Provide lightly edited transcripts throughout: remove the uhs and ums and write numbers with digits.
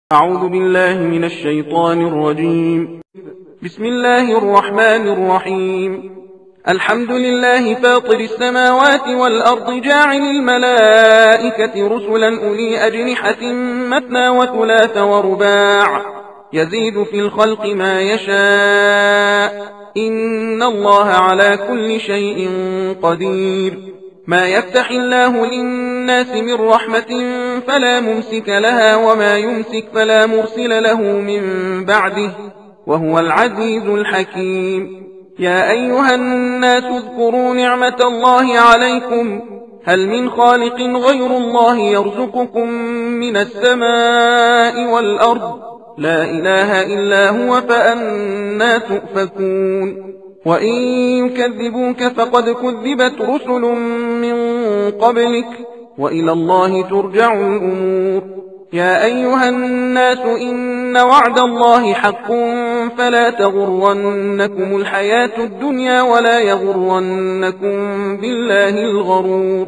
أعوذ بالله من الشيطان الرجيم. بسم الله الرحمن الرحيم. الحمد لله فاطر السماوات والأرض جاعل الملائكة رسلا أولي أجنحة مثنى وثلاث ورباع يزيد في الخلق ما يشاء إن الله على كل شيء قدير. ما يفتح الله للناس من رحمة فلا ممسك لها وما يمسك فلا مرسل له من بعده وهو العزيز الحكيم. يا أيها الناس اذكروا نعمة الله عليكم هل من خالق غير الله يرزقكم من السماء والأرض لا إله إلا هو فأنى تؤفكون. وإن يكذبوك فقد كذبت رسل من قبلك وإلى الله ترجع الأمور. يا أيها الناس إن وعد الله حق فلا تغرنكم الحياة الدنيا ولا يغرنكم بالله الغرور.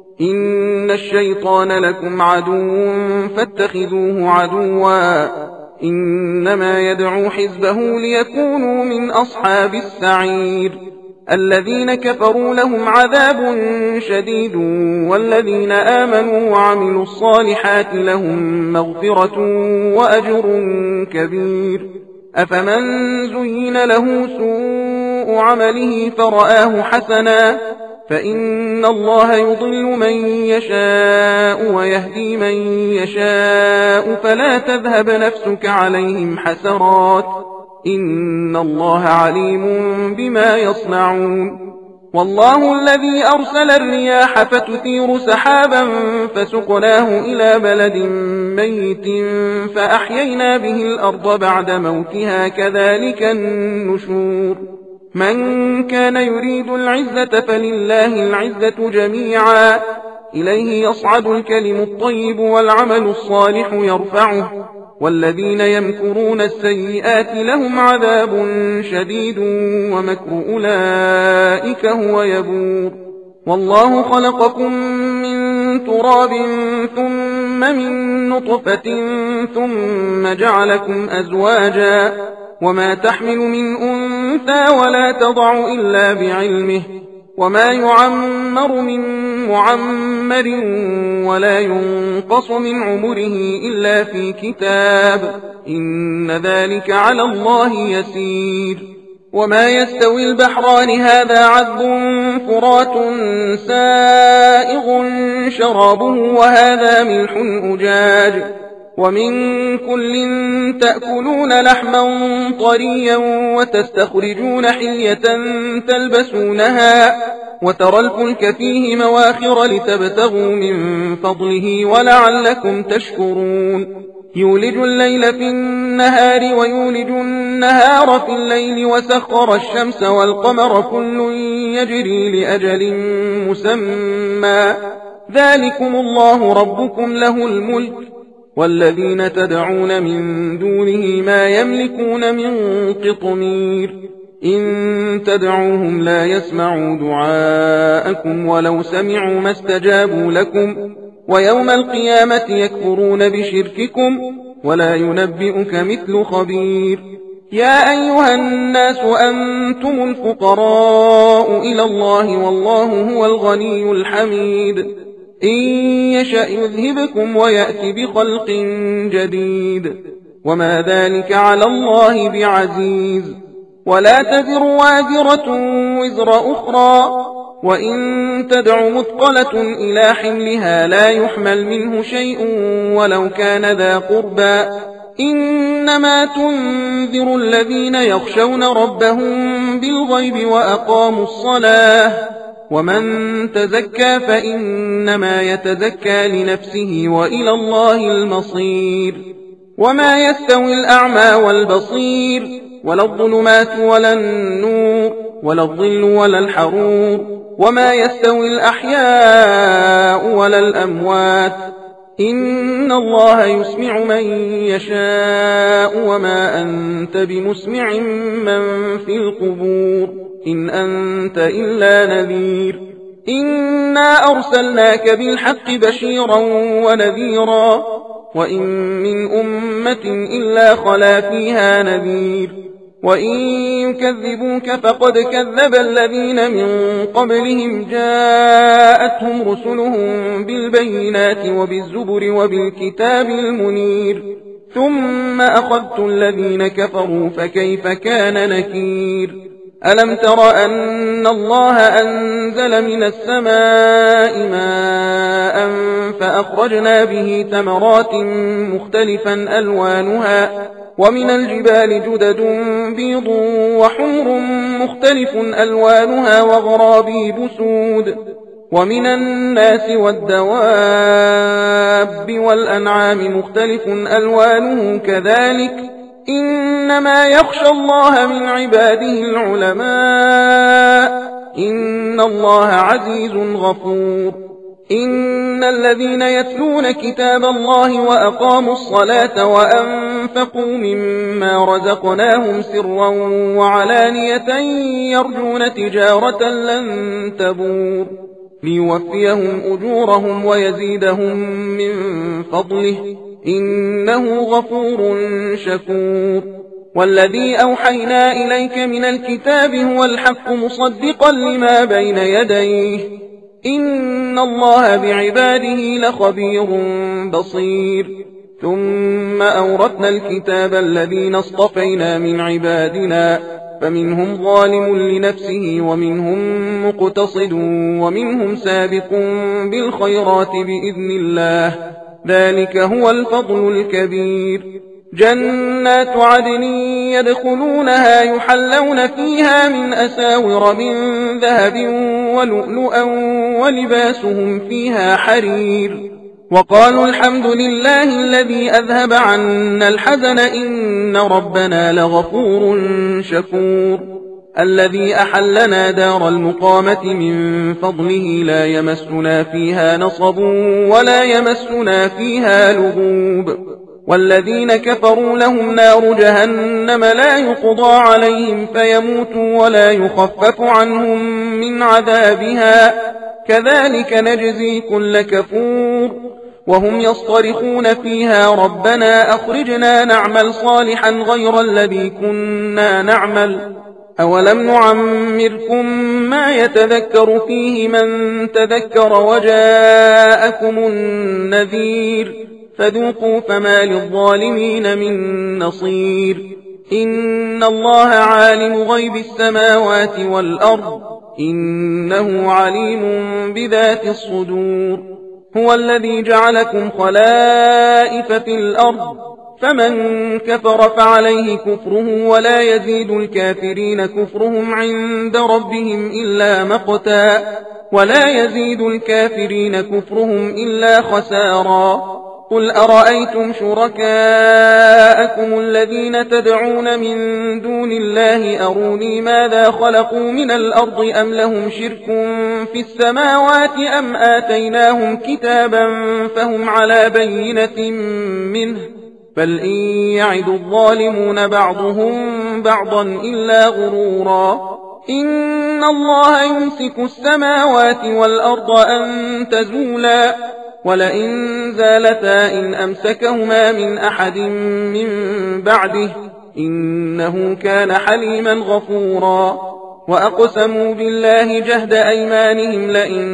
إن الشيطان لكم عدو فاتخذوه عدوا إنما يدعو حزبه ليكونوا من أصحاب السعير. الذين كفروا لهم عذاب شديد والذين آمنوا وعملوا الصالحات لهم مغفرة وأجر كبير. أفمن زين له سوء عمله فرآه حسنا فإن الله يضل من يشاء ويهدي من يشاء فلا تذهب نفسك عليهم حسرات إن الله عليم بما يصنعون. والله الذي أرسل الرياح فتثير سحابا فسقناه إلى بلد ميت فأحيينا به الأرض بعد موتها كذلك النشور. من كان يريد العزة فلله العزة جميعا إليه يصعد الكلم الطيب والعمل الصالح يرفعه والذين يمكرون السيئات لهم عذاب شديد ومكر أولئك هو يبور. والله خلقكم من تراب ثم من نطفة ثم جعلكم أزواجا وما تحمل من أنثى ولا تضع إلا بعلمه وما يعمر من معمر ولا ينقص من عمره إلا في كتاب إن ذلك على الله يسير. وما يستوي البحران هذا عذب فرات سائغ شرابه وهذا ملح أجاج ومن كل تأكلون لحما طريا وتستخرجون حلية تلبسونها وترى الفلك فيه مواخر لتبتغوا من فضله ولعلكم تشكرون. يولج الليل في النهار ويولج النهار في الليل وسخر الشمس والقمر كل يجري لأجل مسمى ذلكم الله ربكم له الملك والذين تدعون من دونه ما يملكون من قطمير. إن تدعوهم لا يسمعوا دعاءكم ولو سمعوا ما استجابوا لكم ويوم القيامة يكفرون بشرككم ولا ينبئك مثل خبير. يا أيها الناس أنتم الفقراء إلى الله والله هو الغني الحميد. إن يشأ يذهبكم ويأتي بخلق جديد وما ذلك على الله بعزيز. ولا تزر وازرة وزر أخرى وإن تدع مثقلة إلى حملها لا يحمل منه شيء ولو كان ذا قربى إنما تنذر الذين يخشون ربهم بالغيب وأقاموا الصلاة ومن تزكى فإنما يتزكى لنفسه وإلى الله المصير. وما يستوي الأعمى والبصير ولا الظلمات ولا النور ولا الظل ولا الحرور وما يستوي الأحياء ولا الأموات إن الله يسمع من يشاء وما أنت بمسمع من في القبور إن أنت إلا نذير. إنا أرسلناك بالحق بشيرا ونذيرا وإن من أمة إلا خلا فيها نذير وإن يكذبوك فقد كذب الذين من قبلهم جاءتهم رسلهم بالبينات وبالزبر وبالكتاب المنير ثم أخذت الذين كفروا فكيف كان نكير ألم تر أن الله أنزل من السماء ماء فأخرجنا به ثمرات مختلفا ألوانها ومن الجبال جدد بيض وحمر مختلف ألوانها وغرابيب سود ومن الناس والدواب والأنعام مختلف ألوانه كذلك إنما يخشى الله من عباده العلماء إن الله عزيز غفور إن الذين يتلون كتاب الله وأقاموا الصلاة وأنفقوا مما رزقناهم سرا وعلانية يرجون تجارة لن تبور ليوفيهم أجورهم ويزيدهم من فضله إنه غفور شكور والذي أوحينا إليك من الكتاب هو الحق مصدقا لما بين يديه إن الله بعباده لخبير بصير ثم أورثنا الكتاب الذين اصطفينا من عبادنا فمنهم ظالم لنفسه ومنهم مقتصد ومنهم سابق بالخيرات بإذن الله ذلك هو الفضل الكبير جنات عدن يدخلونها يحلون فيها من أساور من ذهب ولؤلؤا ولباسهم فيها حرير وقالوا الحمد لله الذي أذهب عنا الحزن إن ربنا لغفور شكور الذي أحلنا دار المقامة من فضله لا يمسنا فيها نصب ولا يمسنا فيها لغوب والذين كفروا لهم نار جهنم لا يقضى عليهم فيموتوا ولا يخفف عنهم من عذابها كذلك نجزي كل كفور وهم يصطرخون فيها ربنا أخرجنا نعمل صالحا غير الذي كنا نعمل أولم نعمركم ما يتذكر فيه من تذكر وجاءكم النذير فذوقوا فما للظالمين من نصير إن الله عالم غيب السماوات والأرض إنه عليم بذات الصدور هو الذي جعلكم خلائف في الأرض فمن كفر فعليه كفره ولا يزيد الكافرين كفرهم عند ربهم إلا مقتا ولا يزيد الكافرين كفرهم إلا خسارا قل أرأيتم شركاءكم الذين تدعون من دون الله أروني ماذا خلقوا من الأرض أم لهم شرك في السماوات أم آتيناهم كتابا فهم على بينة منه بل إن يعد الظالمون بعضهم بعضا إلا غرورا إن الله يمسك السماوات والأرض أن تزولا ولئن زالتا إن أمسكهما من أحد من بعده إنه كان حليما غفورا وأقسموا بالله جهد أيمانهم لئن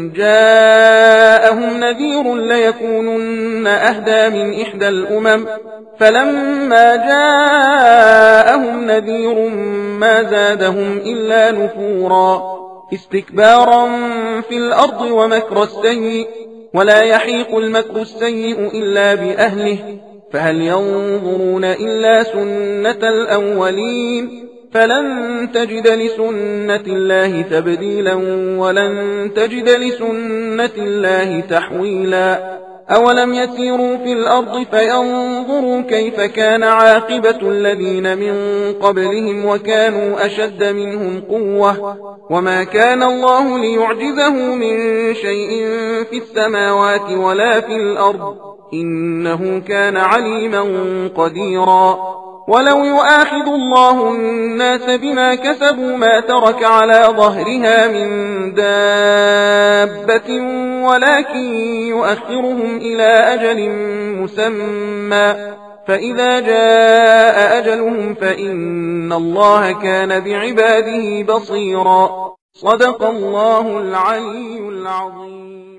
جاءهم نذير ليكونن أهدى من إحدى الأمم فلما جاءهم نذير ما زادهم إلا نفورا استكبارا في الأرض ومكر السيء ولا يحيق المكر السيء إلا بأهله فهل ينظرون إلا سنة الأولين فلن تجد لسنة الله تبديلا ولن تجد لسنة الله تحويلا أولم يسيروا في الأرض فينظروا كيف كان عاقبة الذين من قبلهم وكانوا أشد منهم قوة وما كان الله ليعجزه من شيء في السماوات ولا في الأرض إنه كان عليما قديرا ولو يؤاخذ الله الناس بما كسبوا ما ترك على ظهرها من دابة ولكن يؤخرهم إلى أجل مسمى فإذا جاء أجلهم فإن الله كان بعباده بصيرا. صدق الله العلي العظيم.